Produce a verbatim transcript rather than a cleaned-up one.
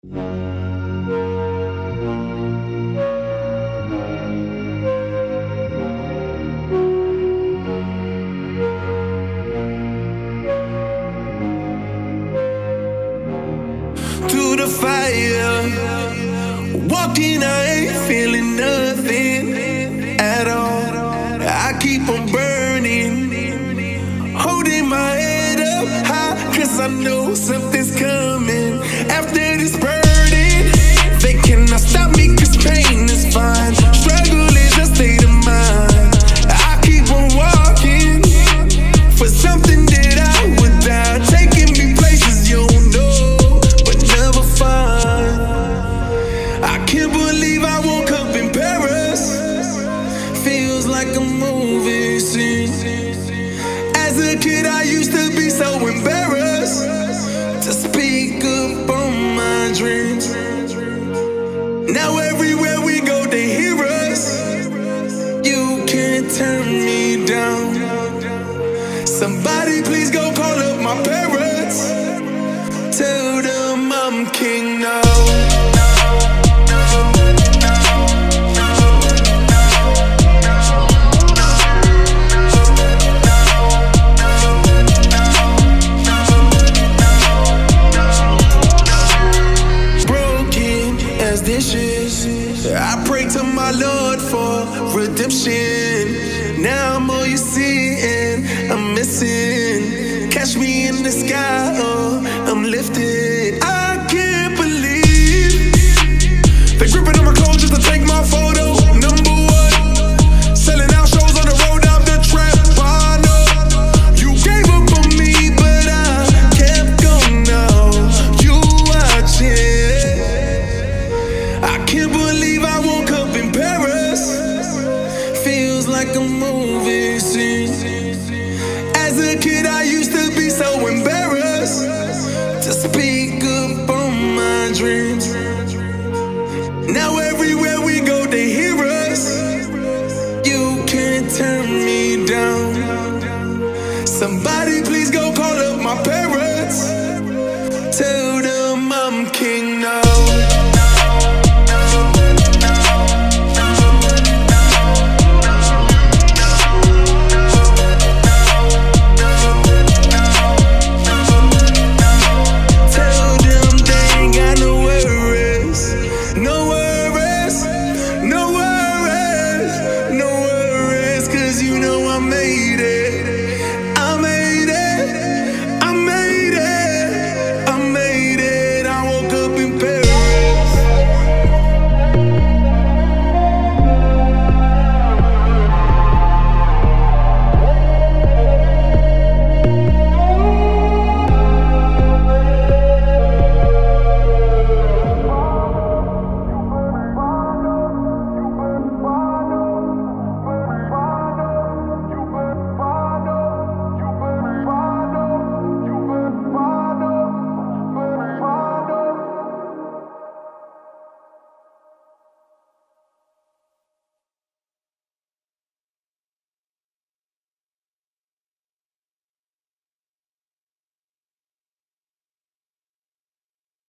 To the fire, walking, I ain't feeling nothing at all. I keep on burning, holding my head up high, cause I know something's coming after this burden. They cannot stop me cause pain is fine. Struggle is a state of mind. I keep on walking for something that I would die, taking me places you don't know but never find. I can't believe I woke up in Paris. Feels like a movie scene. As a kid I used to be so embarrassed to speak up on my dreams. Now everywhere we go they hear us. You can't turn me down. Somebody please go call up my parents. Tell them I'm king now. Dishes. I pray to my Lord for redemption. Now I'm all you see and I'm missing. Catch me in the sky, oh, I'm lifted. I can't believe they gripping on my clothes just to take my photo. Number one, selling out shows on the road, I'm the trap. I know you gave up on me, but I kept going now. You watching. I can't believe I woke up in Paris. Feels like a movie scene. As a kid I used to be so embarrassed to speak up on my dreams. Now every